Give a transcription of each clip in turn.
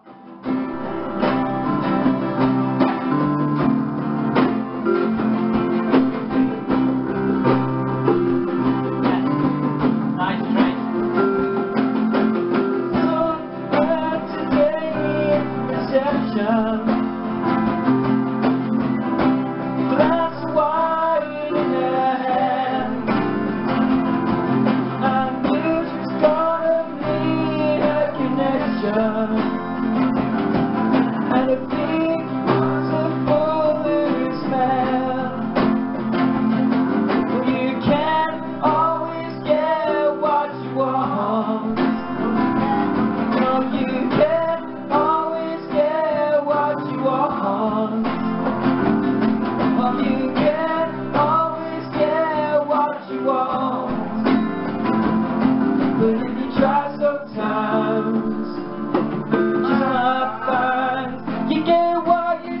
And a big foolish man. Well, you can't always get what you want. No, you can't always get what you want. Well, you can't always get what you want. But if you try sometimes, you get what you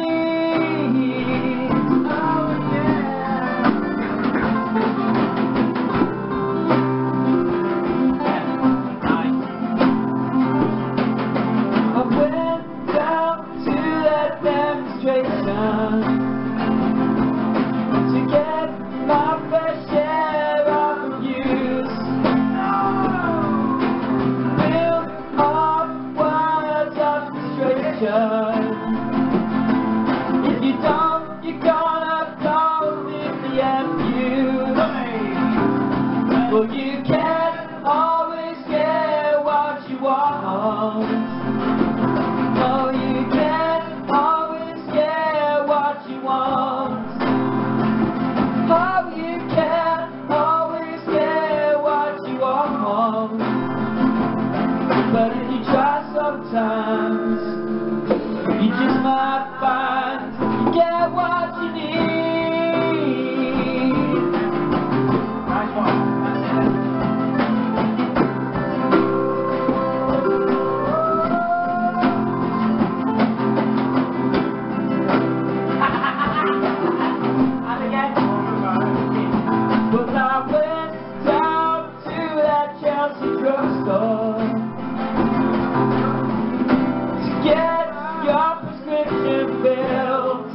need. Oh yeah. I went down to that demonstration to get my fair share of abuse. Built up words of frustration. If you don't, you're gonna go with the MU. Well, you can't always get what you want. No, you can't always get what you want. Oh, you can't always get what you want. But if you try sometimes, you just might find you get what you need. Nice one. And again. But I went down to that Chelsea drugstore to get your prescription filled.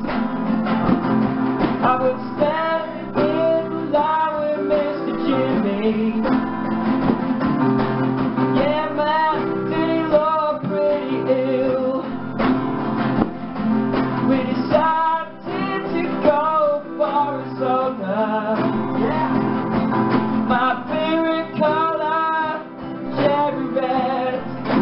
I would stand in line with Mr. Jimmy. Yeah, man, did he look pretty ill? We decided to go for a soda. Yeah. My favorite color, cherry red.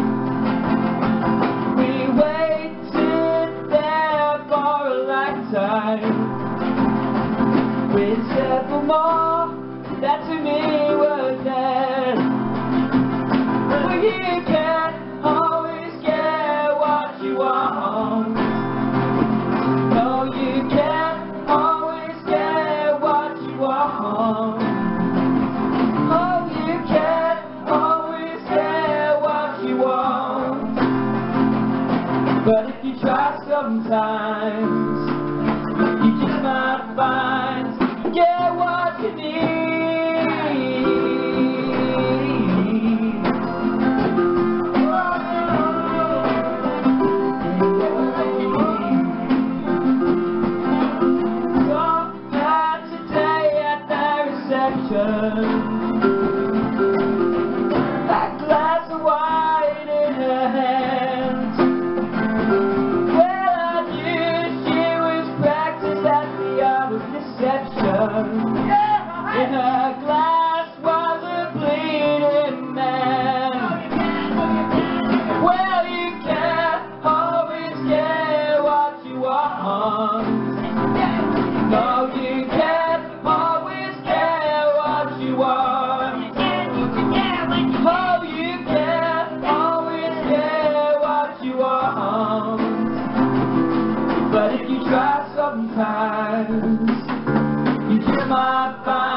We waited there for a lifetime with several more that to me were dead. Well, you can't always get what you want. No, you can't always get what you want. Oh, you can't always get what you want. But if you try sometimes, you just might find you get what you need. So glad today at the reception, that glass of wine in her hand. Well, I knew she was practiced at the art of deception. In her glass was a bleeding man. Well, you can't always get what you want. No, you can't always get what you want. Oh, you can't always get what you want. But if you try sometimes, you just might find